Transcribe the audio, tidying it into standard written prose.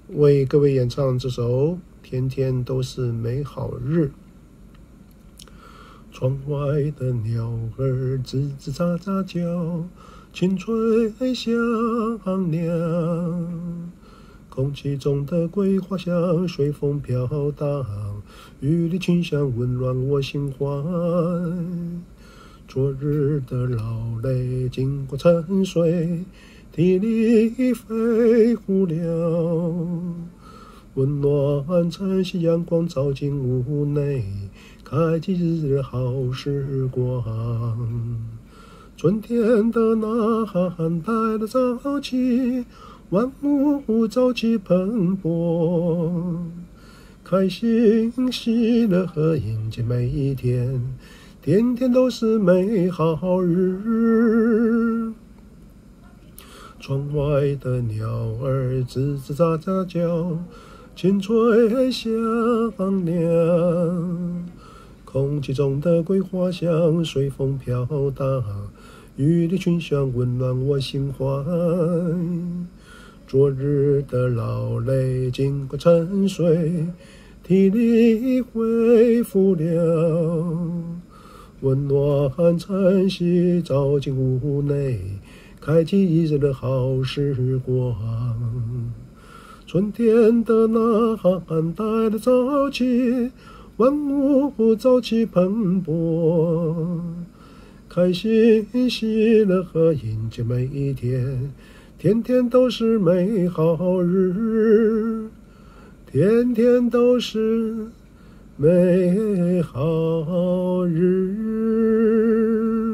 为各位演唱这首《天天都是美好日》。窗外的鸟儿吱吱喳喳叫，清脆响亮。空气中的桂花香随风飘荡，雨里清香温暖我心怀。昨日的劳累经过沉睡，体力恢复了，温暖晨曦阳光照进屋内，开启日日好时光。春天的呐喊带了朝气，万物朝气蓬勃，开心喜乐迎接每一天，天天都是美好日。窗外的鸟儿吱吱喳喳叫，清脆响亮。空气中的桂花香随风飘荡，雨里群香温暖我心怀。昨日的劳累经过沉睡，体力恢复了，温暖晨曦照进屋内，开启一日的好时光。春天的呐喊带了朝气，万物朝气蓬勃，开心喜乐迎接每一天，天天都是美好日，天天都是美好日。